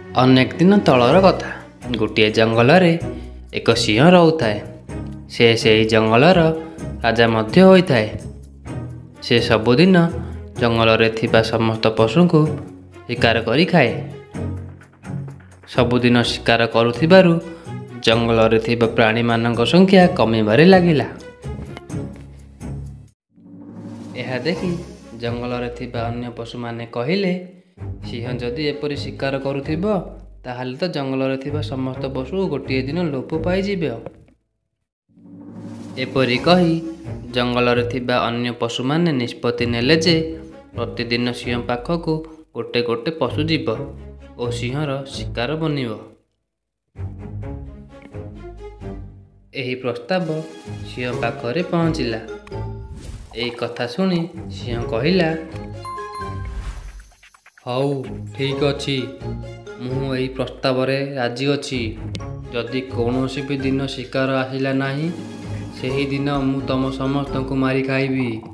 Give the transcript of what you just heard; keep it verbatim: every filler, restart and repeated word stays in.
ଅନେକ ଦିନ ତଳର କଥା। ଗୋଟିଏ ଜଙ୍ଗଲରେ ଏକ ସିଂହ ରହୁଥାଏ। ସେ ସେହି ଜଙ୍ଗଲର ରାଜା ମଧ୍ୟ ହୋଇଥାଏ। ସେ ସବୁଦିନ ଜଙ୍ଗଲରେ ଥିବା ସମସ୍ତ ପଶୁଙ୍କୁ ଶିକାର କରି ଖାଏ। ସବୁଦିନ ଶିକାର କରୁଥିବାରୁ ଜଙ୍ଗଲରେ ଥିବା ପ୍ରାଣୀମାନଙ୍କ ସଂଖ୍ୟା କମିବାରେ ଲାଗିଲା। ଏହା ଦେଖି ଜଙ୍ଗଲରେ ଥିବା ଅନ୍ୟ ପଶୁମାନେ କହିଲେ, ସିଂହ ଯଦି ଏପରି ଶିକାର କରୁଥିବ, ତାହେଲେ ତ ଜଙ୍ଗଲରେ ଥିବା ସମସ୍ତ ପଶୁ ଗୋଟିଏ ଦିନ ଲୋପ ପାଇଯିବେ। ଏପରି କହି ଜଙ୍ଗଲରେ ଥିବା ଅନ୍ୟ ପଶୁମାନେ ନିଷ୍ପତ୍ତି ନେଲେ ଯେ ପ୍ରତିଦିନ ସିଂହ ପାଖକୁ ଗୋଟେ ଗୋଟେ ପଶୁ ଯିବ ଓ ସିଂହର ଶିକାର ବନିବ। ଏହି ପ୍ରସ୍ତାବ ସିଂହ ପାଖରେ ପହଞ୍ଚିଲା। ଏହି କଥା ଶୁଣି ସିଂହ କହିଲା, ହଉ ଠିକ୍ ଅଛି, ମୁଁ ଏହି ପ୍ରସ୍ତାବରେ ରାଜି ଅଛି। ଯଦି କୌଣସି ବି ଦିନ ଶିକାର ଆସିଲା ନାହିଁ, ସେହି ଦିନ ମୁଁ ତମ ସମସ୍ତଙ୍କୁ ମାରି ଖାଇବି।